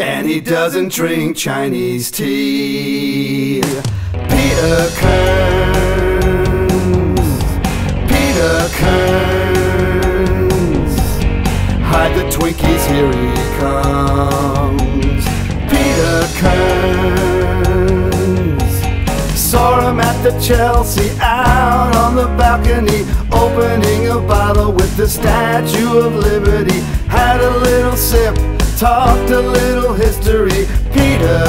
and he doesn't drink Chinese tea. Peter Kearns, Peter Kearns, hide the Twinkies, here he comes. Peter Kearns, saw him at the Chelsea out on the balcony, opening a bottle with the Statue of Liberty. Had a little sip, talked a little history. Peter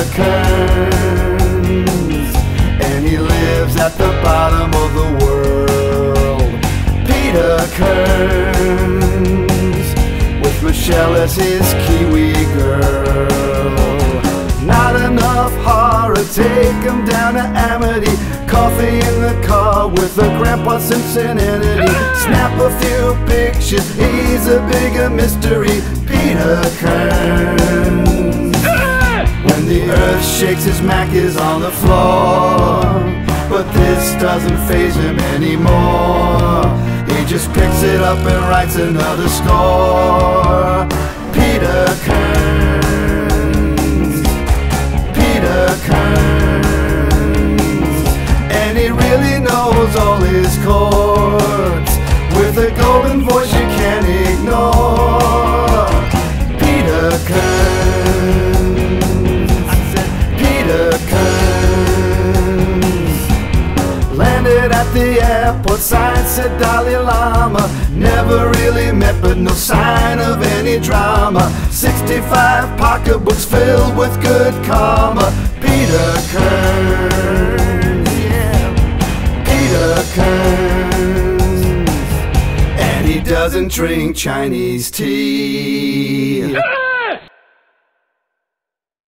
Kearns, and he lives at the bottom of the world. Peter Kearns, with Michelle as his Kiwi girl. Not enough horror, take him down to Amity. Coffee in the car with a Grandpa Simpson entity. Snap a few pictures, he's a bigger mystery. Peter Kearns. When the earth shakes, his Mac is on the floor, but this doesn't faze him anymore. He just picks it up and writes another score. Peter Kearns, Peter Kearns, and he really knows all his chords with a golden voice you can't ignore. Peter Kearns, I said Peter Kearns. Landed at the airport, sign said Dalai Lama. Never really met, but no sign of any drama. 65 pocketbooks filled with good karma. Peter Kearns, yeah, Peter Kearns, and he doesn't drink Chinese tea.